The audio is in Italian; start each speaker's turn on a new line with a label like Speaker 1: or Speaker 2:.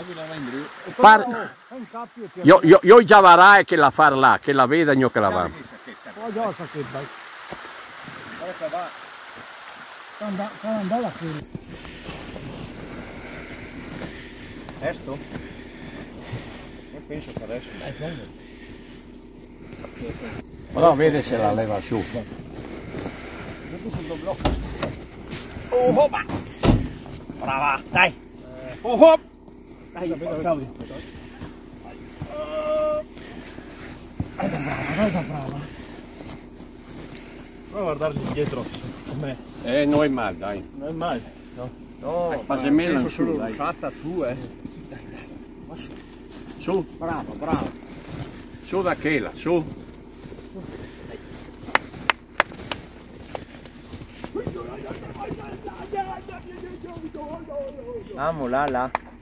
Speaker 1: Io già varai che la far là, che la vedano che la va.
Speaker 2: Questo? Io penso che adesso
Speaker 1: Però vede se la leva su.
Speaker 2: Oh, oh, brava, dai! Oh, oh. Dai, Claudio. Brava. Prova a guardargli indietro com'è.
Speaker 1: Non è male, dai.
Speaker 2: Non è male. No,
Speaker 1: penso
Speaker 2: solo
Speaker 1: dai.
Speaker 2: usata su, Dai.
Speaker 1: Su.
Speaker 2: Bravo.
Speaker 1: Su da quella, su.
Speaker 2: Vamos, là.